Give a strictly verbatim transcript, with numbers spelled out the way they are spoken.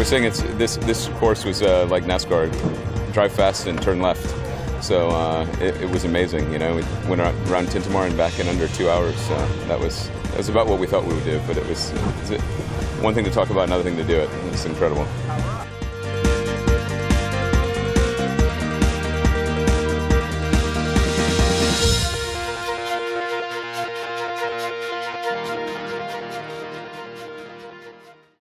saying it's this this course was uh, like NASCAR, drive fast and turn left. So uh, it, it was amazing. You know, we went around Tintamarre and back in under two hours. So that was that was about what we thought we would do. But it was, it was one thing to talk about, another thing to do it. It's incredible.